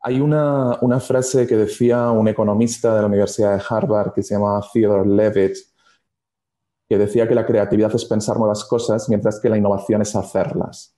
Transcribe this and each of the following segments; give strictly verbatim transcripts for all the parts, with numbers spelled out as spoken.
Hay una, una frase que decía un economista de la Universidad de Harvard que se llama Theodore Levitt, que decía que la creatividad es pensar nuevas cosas, mientras que la innovación es hacerlas.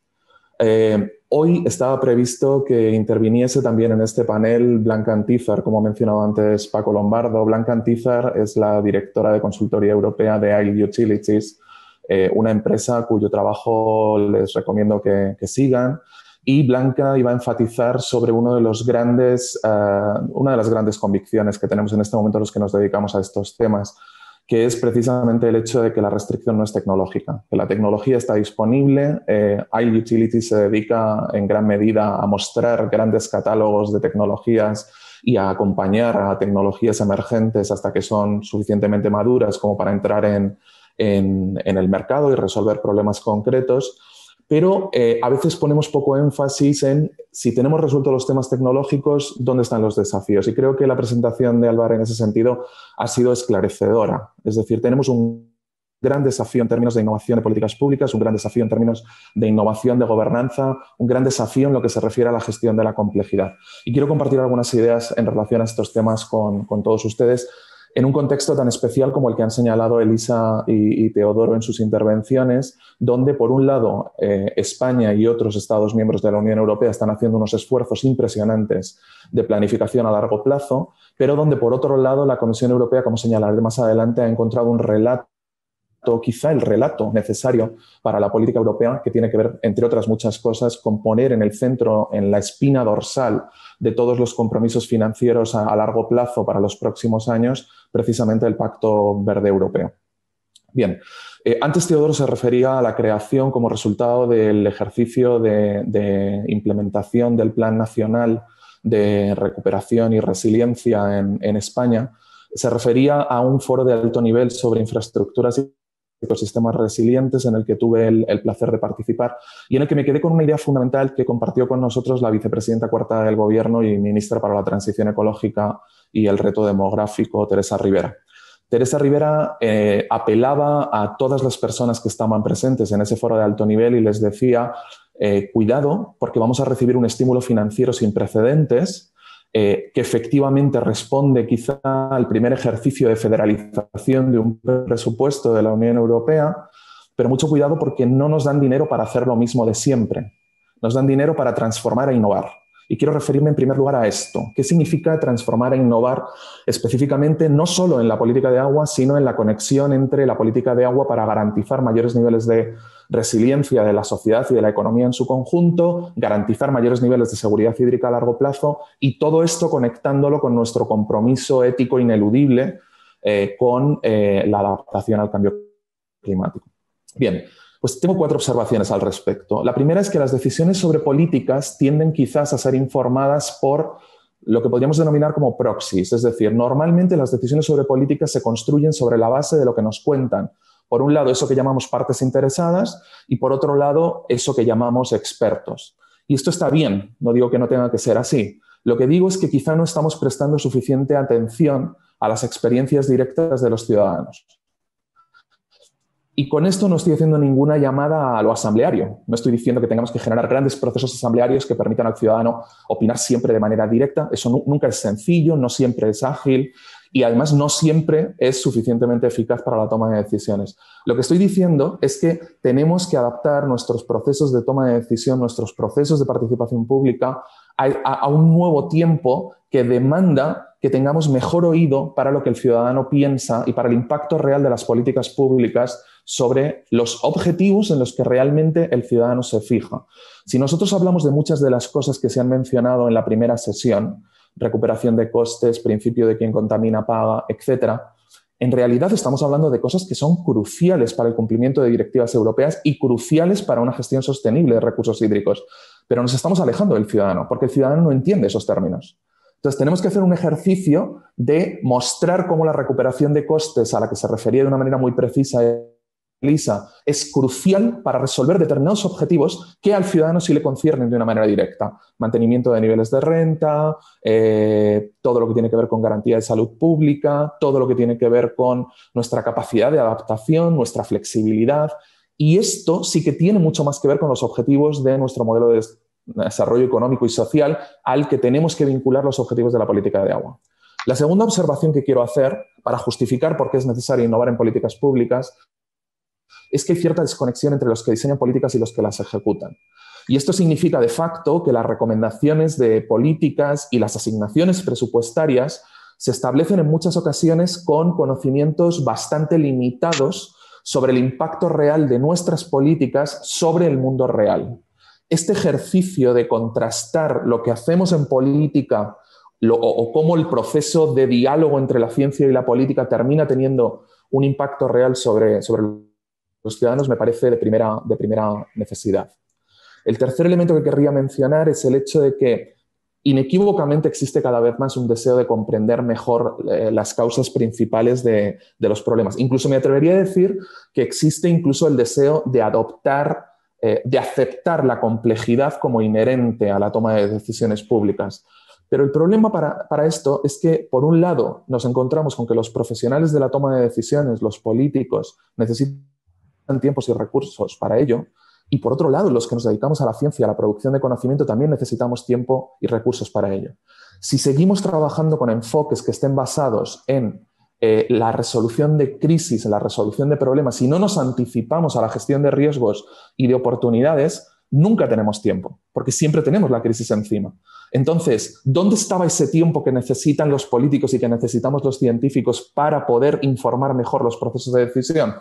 Eh, hoy estaba previsto que interviniese también en este panel Blanca Antizar, como ha mencionado antes Paco Lombardo. Blanca Antizar es la directora de consultoría europea de I Utilities, eh, una empresa cuyo trabajo les recomiendo que, que sigan. Y Blanca iba a enfatizar sobre uno de los grandes, uh, una de las grandes convicciones que tenemos en este momento los que nos dedicamos a estos temas, que es precisamente el hecho de que la restricción no es tecnológica, que la tecnología está disponible. eh, iUtilities se dedica en gran medida a mostrar grandes catálogos de tecnologías y a acompañar a tecnologías emergentes hasta que son suficientemente maduras como para entrar en, en, en el mercado y resolver problemas concretos. Pero eh, a veces ponemos poco énfasis en si tenemos resueltos los temas tecnológicos, ¿dónde están los desafíos? Y creo que la presentación de Álvaro en ese sentido ha sido esclarecedora. Es decir, tenemos un gran desafío en términos de innovación de políticas públicas, un gran desafío en términos de innovación de gobernanza, un gran desafío en lo que se refiere a la gestión de la complejidad. Y quiero compartir algunas ideas en relación a estos temas con, con todos ustedes, en un contexto tan especial como el que han señalado Elisa y, y Teodoro en sus intervenciones, donde, por un lado, eh, España y otros Estados miembros de la Unión Europea están haciendo unos esfuerzos impresionantes de planificación a largo plazo, pero donde, por otro lado, la Comisión Europea, como señalaré más adelante, ha encontrado un relato, quizá el relato necesario para la política europea, que tiene que ver, entre otras muchas cosas, con poner en el centro, en la espina dorsal de todos los compromisos financieros a, a largo plazo para los próximos años, precisamente el Pacto Verde Europeo. Bien, eh, antes Teodoro se refería a la creación como resultado del ejercicio de, de implementación del Plan Nacional de Recuperación y Resiliencia en, en España. Se refería a un foro de alto nivel sobre infraestructuras y ecosistemas resilientes en el que tuve el, el placer de participar y en el que me quedé con una idea fundamental que compartió con nosotros la vicepresidenta cuarta del Gobierno y ministra para la Transición Ecológica y el Reto Demográfico, Teresa Rivera. Teresa Rivera eh, apelaba a todas las personas que estaban presentes en ese foro de alto nivel y les decía, eh, cuidado, porque vamos a recibir un estímulo financiero sin precedentes, Eh, que efectivamente responde quizá al primer ejercicio de federalización de un presupuesto de la Unión Europea, pero mucho cuidado porque no nos dan dinero para hacer lo mismo de siempre. Nos dan dinero para transformar e innovar. Y quiero referirme en primer lugar a esto. ¿Qué significa transformar e innovar específicamente no solo en la política de agua, sino en la conexión entre la política de agua para garantizar mayores niveles de resiliencia de la sociedad y de la economía en su conjunto, garantizar mayores niveles de seguridad hídrica a largo plazo y todo esto conectándolo con nuestro compromiso ético ineludible eh, con eh, la adaptación al cambio climático? Bien, pues tengo cuatro observaciones al respecto. La primera es que las decisiones sobre políticas tienden quizás a ser informadas por lo que podríamos denominar como proxies, es decir, normalmente las decisiones sobre políticas se construyen sobre la base de lo que nos cuentan. Por un lado, eso que llamamos partes interesadas y, por otro lado, eso que llamamos expertos. Y esto está bien, no digo que no tenga que ser así. Lo que digo es que quizá no estamos prestando suficiente atención a las experiencias directas de los ciudadanos. Y con esto no estoy haciendo ninguna llamada a lo asambleario. No estoy diciendo que tengamos que generar grandes procesos asamblearios que permitan al ciudadano opinar siempre de manera directa. Eso nunca es sencillo, no siempre es ágil y además no siempre es suficientemente eficaz para la toma de decisiones. Lo que estoy diciendo es que tenemos que adaptar nuestros procesos de toma de decisión, nuestros procesos de participación pública a, a, a un nuevo tiempo que demanda que tengamos mejor oído para lo que el ciudadano piensa y para el impacto real de las políticas públicas sobre los objetivos en los que realmente el ciudadano se fija. Si nosotros hablamos de muchas de las cosas que se han mencionado en la primera sesión, recuperación de costes, principio de quien contamina paga, etcétera, en realidad estamos hablando de cosas que son cruciales para el cumplimiento de directivas europeas y cruciales para una gestión sostenible de recursos hídricos. Pero nos estamos alejando del ciudadano, porque el ciudadano no entiende esos términos. Entonces, tenemos que hacer un ejercicio de mostrar cómo la recuperación de costes, a la que se refería de una manera muy precisa Elisa, es crucial para resolver determinados objetivos que al ciudadano sí le conciernen de una manera directa. Mantenimiento de niveles de renta, eh, todo lo que tiene que ver con garantía de salud pública, todo lo que tiene que ver con nuestra capacidad de adaptación, nuestra flexibilidad. Y esto sí que tiene mucho más que ver con los objetivos de nuestro modelo de desarrollo económico y social al que tenemos que vincular los objetivos de la política de agua. La segunda observación que quiero hacer para justificar por qué es necesario innovar en políticas públicas es que hay cierta desconexión entre los que diseñan políticas y los que las ejecutan. Y esto significa de facto que las recomendaciones de políticas y las asignaciones presupuestarias se establecen en muchas ocasiones con conocimientos bastante limitados sobre el impacto real de nuestras políticas sobre el mundo real. Este ejercicio de contrastar lo que hacemos en política lo, o, o cómo el proceso de diálogo entre la ciencia y la política termina teniendo un impacto real sobre, sobre los ciudadanos me parece de primera, de primera necesidad. El tercer elemento que querría mencionar es el hecho de que inequívocamente existe cada vez más un deseo de comprender mejor eh, las causas principales de, de los problemas. Incluso me atrevería a decir que existe incluso el deseo de adoptar, eh, de aceptar la complejidad como inherente a la toma de decisiones públicas. Pero el problema para, para esto es que, por un lado, nos encontramos con que los profesionales de la toma de decisiones, los políticos, necesitan tiempos y recursos para ello. Y por otro lado, los que nos dedicamos a la ciencia, a la producción de conocimiento, también necesitamos tiempo y recursos para ello. Si seguimos trabajando con enfoques que estén basados en eh, la resolución de crisis, en la resolución de problemas, y no nos anticipamos a la gestión de riesgos y de oportunidades, nunca tenemos tiempo, porque siempre tenemos la crisis encima. Entonces, ¿dónde estaba ese tiempo que necesitan los políticos y que necesitamos los científicos para poder informar mejor los procesos de decisión?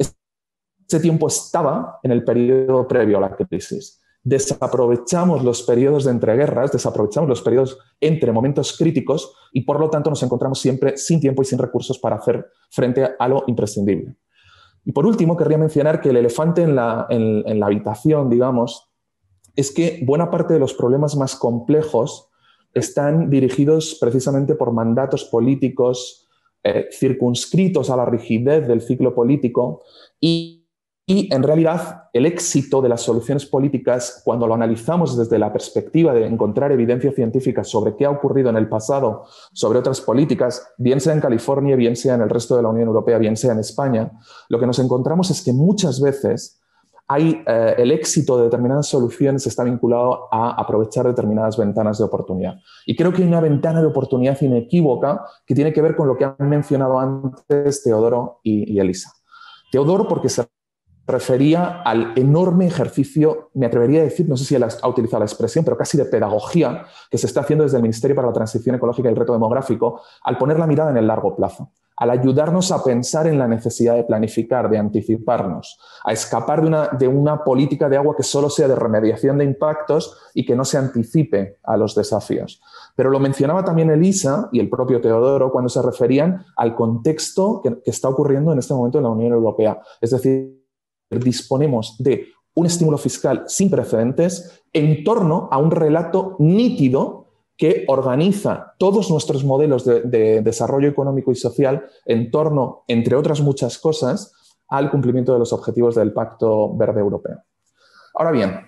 Ese tiempo estaba en el periodo previo a la crisis. Desaprovechamos los periodos de entreguerras, desaprovechamos los periodos entre momentos críticos y, por lo tanto, nos encontramos siempre sin tiempo y sin recursos para hacer frente a lo imprescindible. Y, por último, querría mencionar que el elefante en la, en, en la habitación, digamos, es que buena parte de los problemas más complejos están dirigidos precisamente por mandatos políticos eh, circunscritos a la rigidez del ciclo político y Y, en realidad, el éxito de las soluciones políticas, cuando lo analizamos desde la perspectiva de encontrar evidencia científica sobre qué ha ocurrido en el pasado, sobre otras políticas, bien sea en California, bien sea en el resto de la Unión Europea, bien sea en España, lo que nos encontramos es que muchas veces hay, eh, el éxito de determinadas soluciones está vinculado a aprovechar determinadas ventanas de oportunidad. Y creo que hay una ventana de oportunidad inequívoca que tiene que ver con lo que han mencionado antes Teodoro y, y Elisa. Teodoro porque se refería al enorme ejercicio, me atrevería a decir, no sé si él ha utilizado la expresión, pero casi de pedagogía que se está haciendo desde el Ministerio para la Transición Ecológica y el Reto Demográfico al poner la mirada en el largo plazo, al ayudarnos a pensar en la necesidad de planificar, de anticiparnos, a escapar de una, de una política de agua que solo sea de remediación de impactos y que no se anticipe a los desafíos. Pero lo mencionaba también Elisa y el propio Teodoro cuando se referían al contexto que, que está ocurriendo en este momento en la Unión Europea. Es decir, disponemos de un estímulo fiscal sin precedentes en torno a un relato nítido que organiza todos nuestros modelos de, de desarrollo económico y social en torno, entre otras muchas cosas, al cumplimiento de los objetivos del Pacto Verde Europeo. Ahora bien,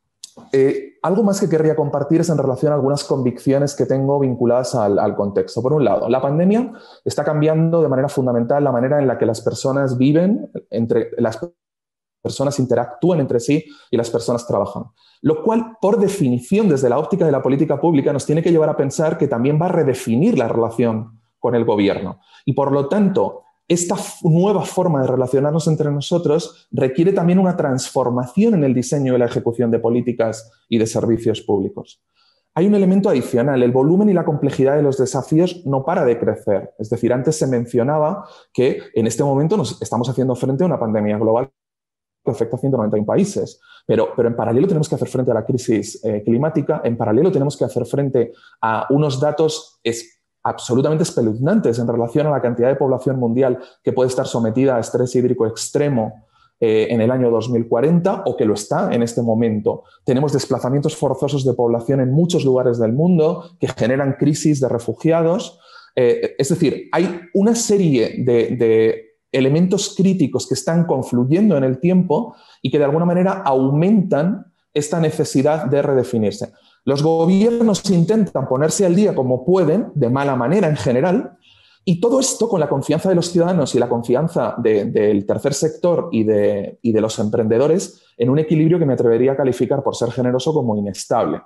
eh, algo más que querría compartir es en relación a algunas convicciones que tengo vinculadas al, al contexto. Por un lado, la pandemia está cambiando de manera fundamental la manera en la que las personas viven, entre las personas interactúan entre sí y las personas trabajan. Lo cual, por definición, desde la óptica de la política pública, nos tiene que llevar a pensar que también va a redefinir la relación con el gobierno. Y, por lo tanto, esta nueva forma de relacionarnos entre nosotros requiere también una transformación en el diseño y la ejecución de políticas y de servicios públicos. Hay un elemento adicional, el volumen y la complejidad de los desafíos no para de crecer. Es decir, antes se mencionaba que en este momento nos estamos haciendo frente a una pandemia global que afecta a ciento noventa y uno países. Pero, pero en paralelo tenemos que hacer frente a la crisis eh, climática, en paralelo tenemos que hacer frente a unos datos es, absolutamente espeluznantes en relación a la cantidad de población mundial que puede estar sometida a estrés hídrico extremo eh, en el año dos mil cuarenta o que lo está en este momento. Tenemos desplazamientos forzosos de población en muchos lugares del mundo que generan crisis de refugiados. Eh, es decir, hay una serie de, de elementos críticos que están confluyendo en el tiempo y que de alguna manera aumentan esta necesidad de redefinirse. Los gobiernos intentan ponerse al día como pueden, de mala manera en general, Y todo esto con la confianza de los ciudadanos y la confianza de, del tercer sector y de, y de los emprendedores en un equilibrio que me atrevería a calificar, por ser generoso, como inestable.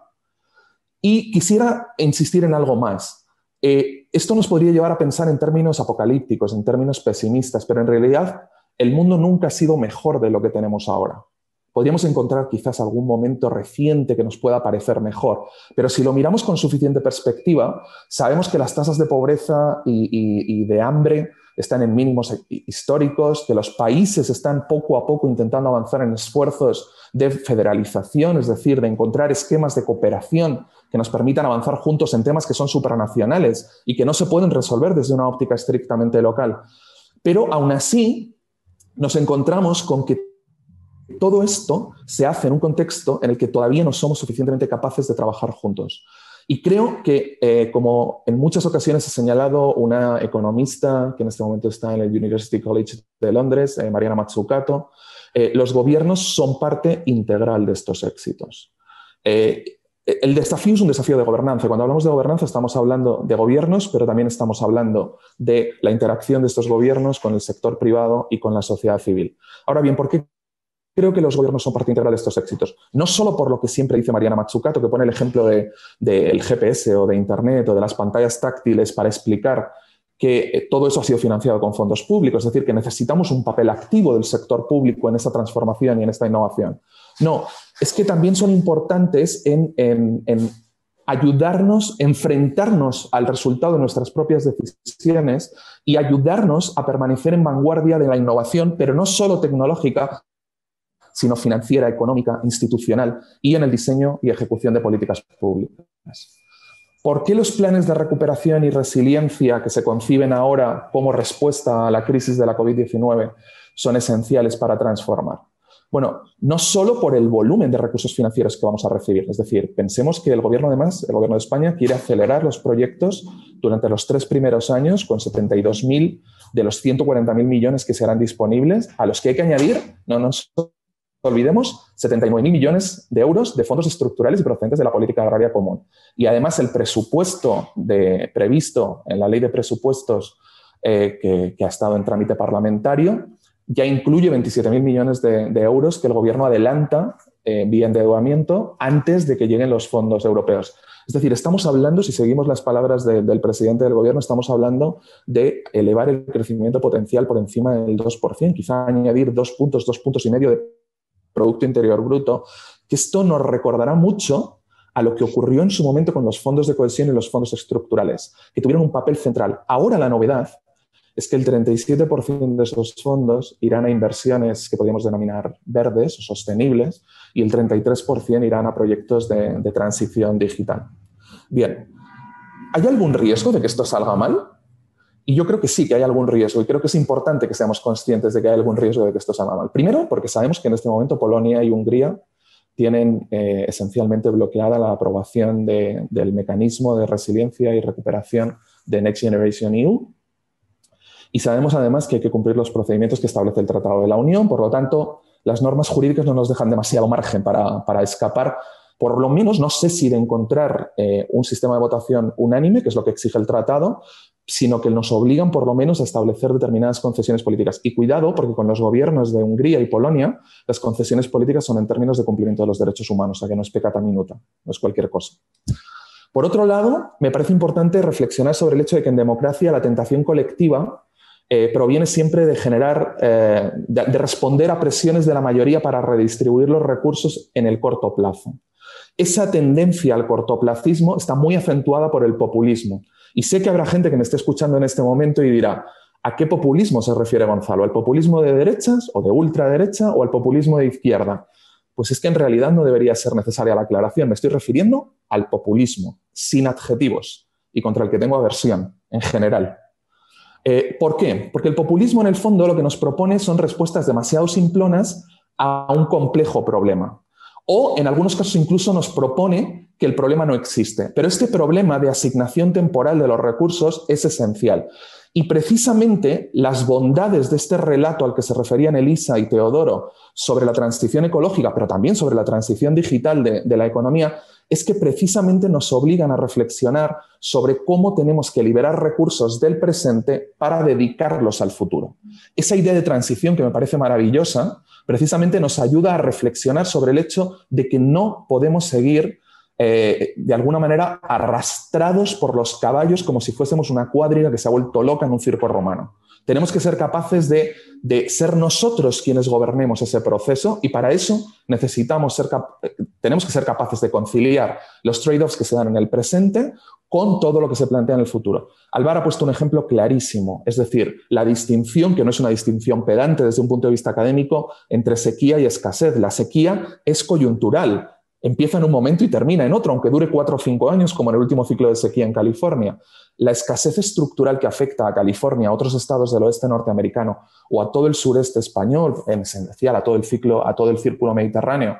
Y quisiera insistir en algo más. Eh, esto nos podría llevar a pensar en términos apocalípticos, en términos pesimistas, pero en realidad el mundo nunca ha sido mejor de lo que tenemos ahora. Podríamos encontrar quizás algún momento reciente que nos pueda parecer mejor, pero si lo miramos con suficiente perspectiva, sabemos que las tasas de pobreza y, y, y de hambre están en mínimos históricos, que los países están poco a poco intentando avanzar en esfuerzos de federalización, es decir, de encontrar esquemas de cooperación que nos permitan avanzar juntos en temas que son supranacionales y que no se pueden resolver desde una óptica estrictamente local. Pero aún así nos encontramos con que todo esto se hace en un contexto en el que todavía no somos suficientemente capaces de trabajar juntos. Y creo que, eh, como en muchas ocasiones ha señalado una economista que en este momento está en el University College de Londres, eh, Mariana Mazzucato, eh, los gobiernos son parte integral de estos éxitos. Eh, el desafío es un desafío de gobernanza. Cuando hablamos de gobernanza estamos hablando de gobiernos, pero también estamos hablando de la interacción de estos gobiernos con el sector privado y con la sociedad civil. Ahora bien, ¿por qué creo que los gobiernos son parte integral de estos éxitos? No solo por lo que siempre dice Mariana Mazzucato, que pone el ejemplo del de, de G P S o de Internet o de las pantallas táctiles para explicar que todo eso ha sido financiado con fondos públicos, es decir, que necesitamos un papel activo del sector público en esa transformación y en esta innovación. No, es que también son importantes en, en, en ayudarnos, enfrentarnos al resultado de nuestras propias decisiones y ayudarnos a permanecer en vanguardia de la innovación, pero no solo tecnológica, sino financiera, económica, institucional y en el diseño y ejecución de políticas públicas. ¿Por qué los planes de recuperación y resiliencia que se conciben ahora como respuesta a la crisis de la COVID diecinueve son esenciales para transformar? Bueno, no solo por el volumen de recursos financieros que vamos a recibir. Es decir, pensemos que el gobierno, además, el gobierno de España quiere acelerar los proyectos durante los tres primeros años con setenta y dos mil de los ciento cuarenta mil millones que serán disponibles, a los que hay que añadir, no nos olvidemos, setenta y nueve mil millones de euros de fondos estructurales y procedentes de la política agraria común. Y además el presupuesto de, previsto en la ley de presupuestos eh, que, que ha estado en trámite parlamentario ya incluye veintisiete mil millones de, de euros que el gobierno adelanta eh, vía endeudamiento antes de que lleguen los fondos europeos. Es decir, estamos hablando, si seguimos las palabras de, del presidente del gobierno, estamos hablando de elevar el crecimiento potencial por encima del dos por ciento, quizá añadir dos puntos, dos puntos y medio de Producto Interior Bruto, que esto nos recordará mucho a lo que ocurrió en su momento con los fondos de cohesión y los fondos estructurales, que tuvieron un papel central. Ahora la novedad es que el treinta y siete por ciento de esos fondos irán a inversiones que podríamos denominar verdes o sostenibles y el treinta y tres por ciento irán a proyectos de, de transición digital. Bien, ¿hay algún riesgo de que esto salga mal? Y yo creo que sí, que hay algún riesgo, y creo que es importante que seamos conscientes de que hay algún riesgo de que esto salga mal. Primero, porque sabemos que en este momento Polonia y Hungría tienen eh, esencialmente bloqueada la aprobación de, del mecanismo de resiliencia y recuperación de Next Generation E U. Y sabemos además que hay que cumplir los procedimientos que establece el Tratado de la Unión. Por lo tanto, las normas jurídicas no nos dejan demasiado margen para, para escapar. Por lo menos, no sé si de encontrar eh, un sistema de votación unánime, que es lo que exige el tratado, sino que nos obligan por lo menos a establecer determinadas concesiones políticas. Y cuidado, porque con los gobiernos de Hungría y Polonia, las concesiones políticas son en términos de cumplimiento de los derechos humanos, o sea que no es peccata minuta, no es cualquier cosa. Por otro lado, me parece importante reflexionar sobre el hecho de que en democracia la tentación colectiva eh, proviene siempre de generar, eh, de, de responder a presiones de la mayoría para redistribuir los recursos en el corto plazo. Esa tendencia al cortoplacismo está muy acentuada por el populismo. Y sé que habrá gente que me esté escuchando en este momento y dirá, ¿a qué populismo se refiere Gonzalo? ¿Al populismo de derechas o de ultraderecha o al populismo de izquierda? Pues es que en realidad no debería ser necesaria la aclaración. Me estoy refiriendo al populismo, sin adjetivos, y contra el que tengo aversión, en general. Eh, ¿Por qué? Porque el populismo, en el fondo, lo que nos propone son respuestas demasiado simplonas a un complejo problema. O, en algunos casos, incluso nos propone que el problema no existe. Pero este problema de asignación temporal de los recursos es esencial. Y precisamente las bondades de este relato al que se referían Elisa y Teodoro sobre la transición ecológica, pero también sobre la transición digital de, de la economía, es que precisamente nos obligan a reflexionar sobre cómo tenemos que liberar recursos del presente para dedicarlos al futuro. Esa idea de transición, que me parece maravillosa, precisamente nos ayuda a reflexionar sobre el hecho de que no podemos seguir Eh, de alguna manera arrastrados por los caballos como si fuésemos una cuadriga que se ha vuelto loca en un circo romano. Tenemos que ser capaces de, de ser nosotros quienes gobernemos ese proceso y para eso necesitamos ser tenemos que ser capaces de conciliar los trade-offs que se dan en el presente con todo lo que se plantea en el futuro. Álvaro ha puesto un ejemplo clarísimo, es decir, la distinción, que no es una distinción pedante desde un punto de vista académico, entre sequía y escasez. La sequía es coyuntural. Empieza en un momento y termina en otro, aunque dure cuatro o cinco años, como en el último ciclo de sequía en California. La escasez estructural que afecta a California, a otros estados del oeste norteamericano o a todo el sureste español, en esencial a todo el ciclo, a todo el círculo mediterráneo,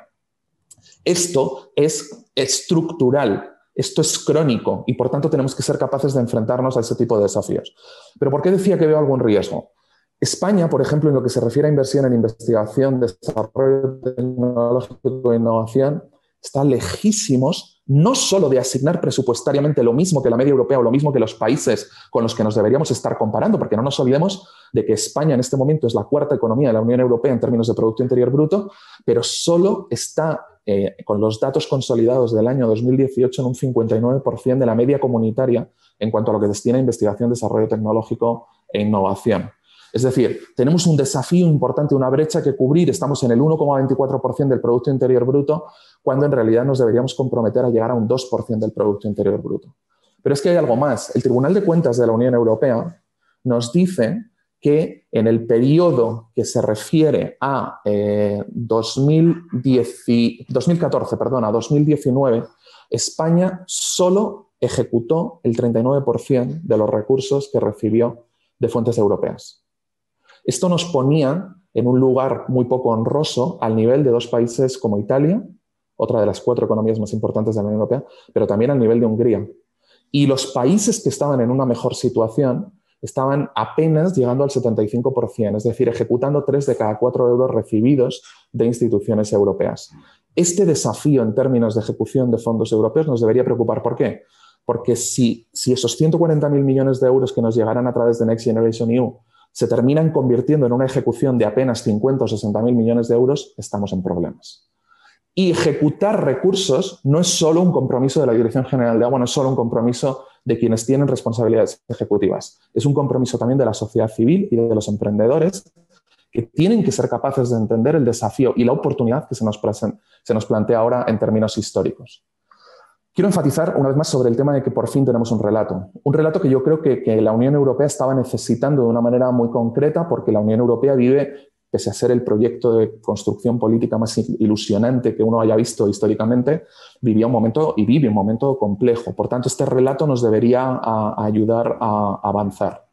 esto es estructural, esto es crónico y por tanto tenemos que ser capaces de enfrentarnos a ese tipo de desafíos. ¿Pero por qué decía que veo algún riesgo? España, por ejemplo, en lo que se refiere a inversión en investigación, desarrollo tecnológico e innovación, está lejísimos no solo de asignar presupuestariamente lo mismo que la media europea o lo mismo que los países con los que nos deberíamos estar comparando, porque no nos olvidemos de que España en este momento es la cuarta economía de la Unión Europea en términos de Producto Interior Bruto, pero solo está, eh, con los datos consolidados del año dos mil dieciocho, en un cincuenta y nueve por ciento de la media comunitaria en cuanto a lo que destina a investigación, desarrollo tecnológico e innovación. Es decir, tenemos un desafío importante, una brecha que cubrir. Estamos en el uno coma veinticuatro por ciento del Producto Interior Bruto, cuando en realidad nos deberíamos comprometer a llegar a un dos por ciento del Producto Interior Bruto. Pero es que hay algo más. El Tribunal de Cuentas de la Unión Europea nos dice que en el periodo que se refiere a eh, dos mil diez, dos mil catorce, perdón, a dos mil diecinueve, España solo ejecutó el treinta y nueve por ciento de los recursos que recibió de fuentes europeas. Esto nos ponía en un lugar muy poco honroso al nivel de dos países como Italia, otra de las cuatro economías más importantes de la Unión Europea, pero también al nivel de Hungría. Y los países que estaban en una mejor situación estaban apenas llegando al setenta y cinco por ciento, es decir, ejecutando tres de cada cuatro euros recibidos de instituciones europeas. Este desafío en términos de ejecución de fondos europeos nos debería preocupar. ¿Por qué? Porque si, si esos ciento cuarenta mil millones de euros que nos llegarán a través de Next Generation E U se terminan convirtiendo en una ejecución de apenas cincuenta o sesenta mil millones de euros, estamos en problemas. Y ejecutar recursos no es solo un compromiso de la Dirección General de Agua, no es solo un compromiso de quienes tienen responsabilidades ejecutivas. Es un compromiso también de la sociedad civil y de los emprendedores que tienen que ser capaces de entender el desafío y la oportunidad que se nos, se nos plantea ahora en términos históricos. Quiero enfatizar una vez más sobre el tema de que por fin tenemos un relato. Un relato que yo creo que, que la Unión Europea estaba necesitando de una manera muy concreta, porque la Unión Europea vive, pese a ser el proyecto de construcción política más ilusionante que uno haya visto históricamente, vivía un momento y vive un momento complejo. Por tanto, este relato nos debería a, a ayudar a, a avanzar.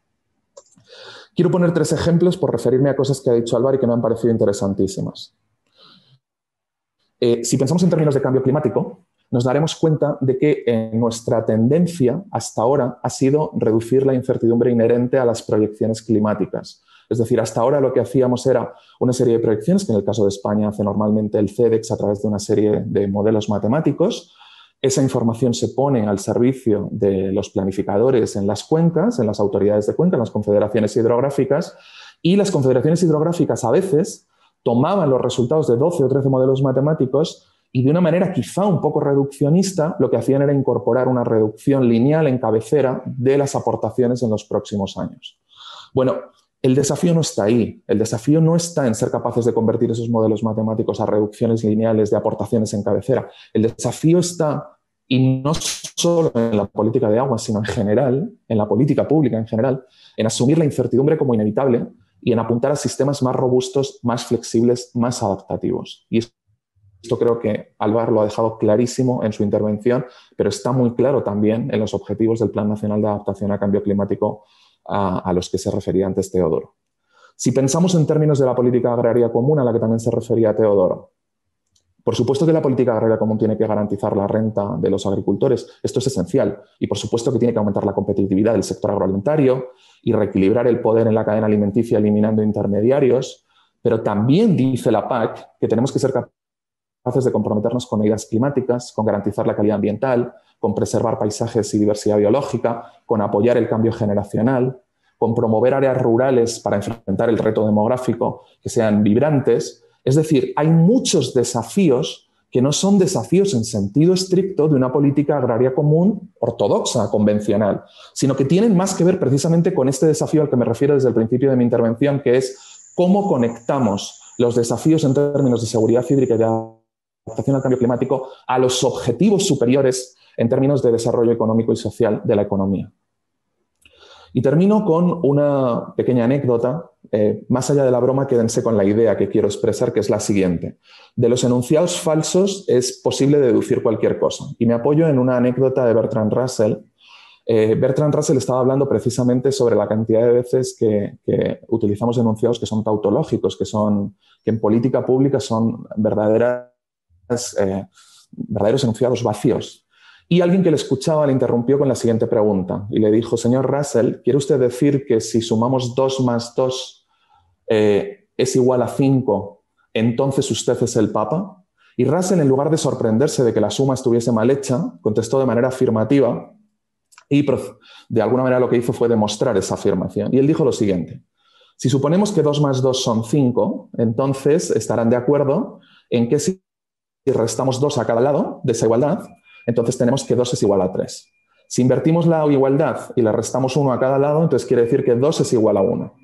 Quiero poner tres ejemplos por referirme a cosas que ha dicho Álvaro y que me han parecido interesantísimas. Eh, si pensamos en términos de cambio climático, nos daremos cuenta de que eh, nuestra tendencia hasta ahora ha sido reducir la incertidumbre inherente a las proyecciones climáticas. Es decir, hasta ahora lo que hacíamos era una serie de proyecciones, que en el caso de España hace normalmente el CEDEX a través de una serie de modelos matemáticos. Esa información se pone al servicio de los planificadores en las cuencas, en las autoridades de cuenca, en las confederaciones hidrográficas, y las confederaciones hidrográficas a veces tomaban los resultados de doce o trece modelos matemáticos y de una manera quizá un poco reduccionista, lo que hacían era incorporar una reducción lineal en cabecera de las aportaciones en los próximos años. Bueno, el desafío no está ahí. El desafío no está en ser capaces de convertir esos modelos matemáticos a reducciones lineales de aportaciones en cabecera. El desafío está, y no solo en la política de agua, sino en general, en la política pública en general, en asumir la incertidumbre como inevitable y en apuntar a sistemas más robustos, más flexibles, más adaptativos. Y esto creo que Álvaro lo ha dejado clarísimo en su intervención, pero está muy claro también en los objetivos del Plan Nacional de Adaptación al Cambio Climático a, a los que se refería antes Teodoro. Si pensamos en términos de la política agraria común a la que también se refería Teodoro, Por supuesto que la política agraria común tiene que garantizar la renta de los agricultores, esto es esencial, y por supuesto que tiene que aumentar la competitividad del sector agroalimentario y reequilibrar el poder en la cadena alimenticia eliminando intermediarios, pero también dice la P A C que tenemos que ser capaces de comprometernos con medidas climáticas, con garantizar la calidad ambiental, con preservar paisajes y diversidad biológica, con apoyar el cambio generacional, con promover áreas rurales para enfrentar el reto demográfico que sean vibrantes. Es decir, hay muchos desafíos que no son desafíos en sentido estricto de una política agraria común ortodoxa, convencional, sino que tienen más que ver precisamente con este desafío al que me refiero desde el principio de mi intervención, que es cómo conectamos los desafíos en términos de seguridad hídrica y de adaptación al cambio climático a los objetivos superiores en términos de desarrollo económico y social de la economía. Y termino con una pequeña anécdota. Eh, más allá de la broma, quédense con la idea que quiero expresar, que es la siguiente. De los enunciados falsos es posible deducir cualquier cosa. Y me apoyo en una anécdota de Bertrand Russell. Eh, Bertrand Russell estaba hablando precisamente sobre la cantidad de veces que, que utilizamos enunciados que son tautológicos, que, son, que en política pública son verdaderas, eh, verdaderos enunciados vacíos. Y alguien que le escuchaba le interrumpió con la siguiente pregunta y le dijo: señor Russell, ¿quiere usted decir que si sumamos dos más dos eh, es igual a cinco, entonces usted es el Papa? Y Russell, en lugar de sorprenderse de que la suma estuviese mal hecha, contestó de manera afirmativa y de alguna manera lo que hizo fue demostrar esa afirmación. Y él dijo lo siguiente: si suponemos que dos más dos son cinco, entonces estarán de acuerdo en que si restamos dos a cada lado de esa igualdad, entonces tenemos que dos es igual a tres. Si invertimos la igualdad y le restamos uno a cada lado, entonces quiere decir que dos es igual a uno.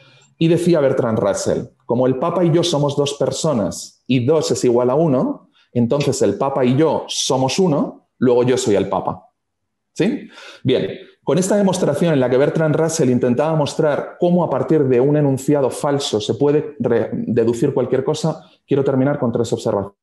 Y decía Bertrand Russell, como el Papa y yo somos dos personas y dos es igual a uno, entonces el Papa y yo somos uno, luego yo soy el Papa. ¿Sí? Bien, con esta demostración en la que Bertrand Russell intentaba mostrar cómo a partir de un enunciado falso se puede deducir cualquier cosa, quiero terminar con tres observaciones.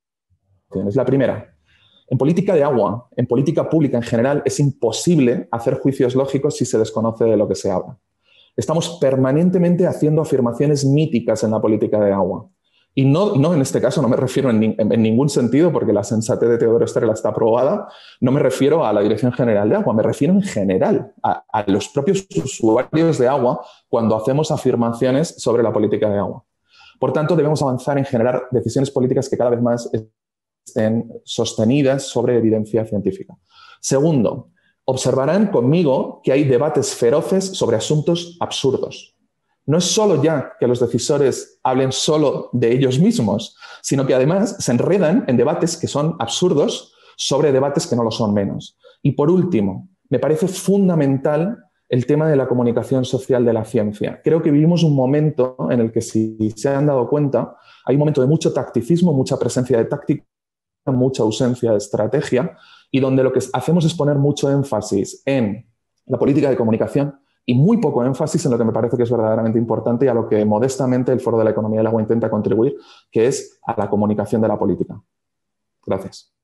La primera: en política de agua, en política pública en general, es imposible hacer juicios lógicos si se desconoce de lo que se habla. Estamos permanentemente haciendo afirmaciones míticas en la política de agua. Y no, no en este caso no me refiero en, en, en ningún sentido, porque la sensatez de Teodoro Estrela está aprobada, no me refiero a la Dirección General de Agua, me refiero en general a, a los propios usuarios de agua cuando hacemos afirmaciones sobre la política de agua. Por tanto, debemos avanzar en generar decisiones políticas que cada vez más estén sostenidas sobre evidencia científica. Segundo, observarán conmigo que hay debates feroces sobre asuntos absurdos. No es solo ya que los decisores hablen solo de ellos mismos, sino que además se enredan en debates que son absurdos sobre debates que no lo son menos. Y por último, me parece fundamental el tema de la comunicación social de la ciencia. Creo que vivimos un momento en el que, si se han dado cuenta, hay un momento de mucho tacticismo, mucha presencia de táctica, mucha ausencia de estrategia, y donde lo que hacemos es poner mucho énfasis en la política de comunicación y muy poco énfasis en lo que me parece que es verdaderamente importante y a lo que modestamente el Foro de la Economía del Agua intenta contribuir, que es a la comunicación de la política. Gracias.